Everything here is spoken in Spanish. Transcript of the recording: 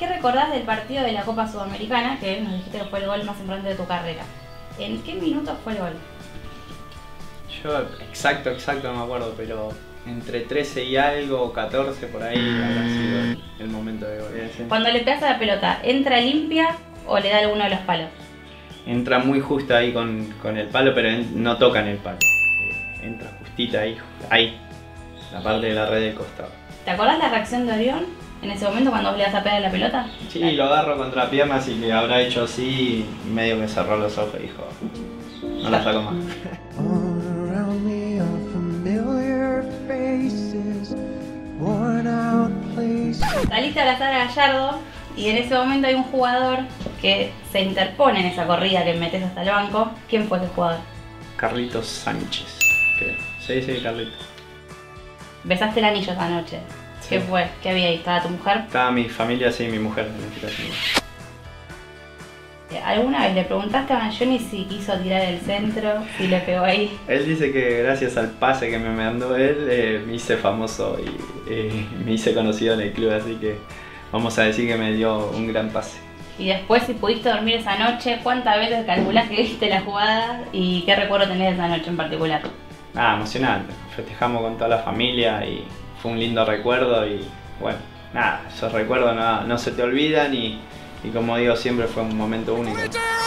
¿qué recordás del partido de la Copa Sudamericana, que nos dijiste que fue el gol más importante de tu carrera? ¿En qué minuto fue el gol? Yo exacto no me acuerdo, pero entre 13 y algo, 14 por ahí habrá sido el momento de gol. Cuando le pegas a la pelota, ¿entra limpia o le da alguno de los palos? Entra muy justo ahí con el palo, pero no toca en el palo. Entra justita ahí, la parte de la red del costado. ¿Te acordás la reacción de Orión en ese momento cuando vos le das a pegar a la pelota? Sí, lo agarro contra piernas y le habrá hecho así y medio que cerró los ojos y dijo, no la saco más. Saliste a abrazar a Gallardo y en ese momento hay un jugador que se interpone en esa corrida que metes hasta el banco. ¿Quién fue ese jugador? Carlitos Sánchez, creo. Sí, Carlitos. Besaste el anillo esa noche. Sí. ¿Qué fue? ¿Qué había ahí? ¿Estaba tu mujer? Estaba mi familia, sí, mi mujer en este caso. ¿Alguna vez le preguntaste a Mangioni si quiso tirar el centro, si le pegó ahí? Él dice que gracias al pase que me mandó él, me hice famoso y me hice conocido en el club, así que vamos a decir que me dio un gran pase. Y después, si pudiste dormir esa noche, ¿cuántas veces calculás que viste la jugada y qué recuerdo tenés de esa noche en particular? Nada, emocionante. Festejamos con toda la familia y fue un lindo recuerdo y bueno, nada, esos recuerdos no se te olvidan y como digo siempre fue un momento único.